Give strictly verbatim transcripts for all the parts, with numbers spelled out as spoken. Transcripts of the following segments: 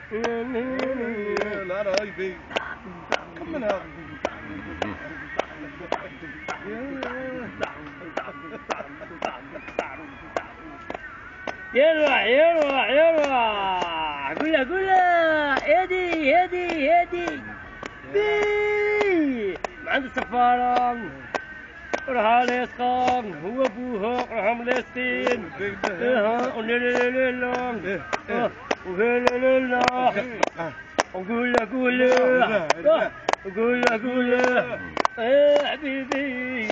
لا رايبي كملها. يلا يلا يلا قولها قولها يدي يدي يدي بي عند السفارة راح ليسقام هو ابوها راح مليستين اها وليليليلا وهيليليلا وقولها قولها قولها قولها ايه حبيبي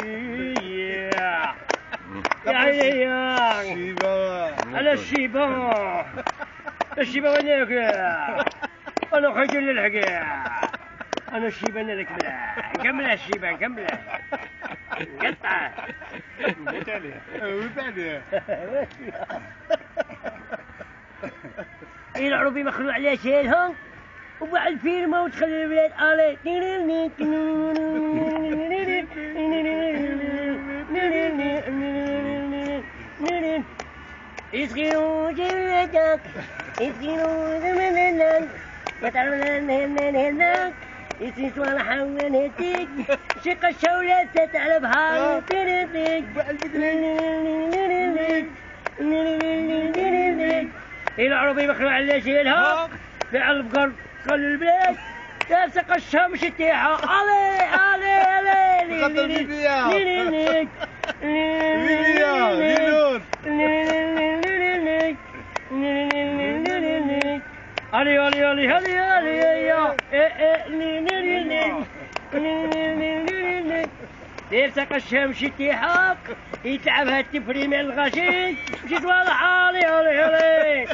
يا عيني يا شيبة على الشيبة الشيبة وينك انا خجل للحق انا الشيبة انا نكملها نكملها الشيبة نكملها نقطعها وش عليها وش عليها العربي مخلوع عليه شيلهم وبعد الفيلم وتخلي البلاد عليه يسقينوا جلدك يسقينوا زمنك يتعلمون هنن هناك يسقينوا على حول هديك شق الشولة ستعلى بها تردك العربي مخلوع عليه شيلهم فعل البقر خلي البلاد تلصق الشمس تيحة علي علي علي خطر بيبيا بيبيا ليلون علي علي علي علي علي تلصق الشمس تيحة يتعبها التفريم الغشي مشيت واضح علي علي علي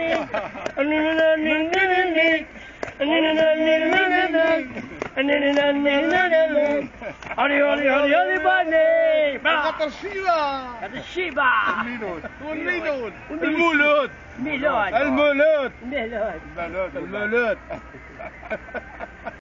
علي علي علي علي باني خطر شيبة هذا الشيبة الميلود والميلود المولود ميلود المولود ميلود المولود المولود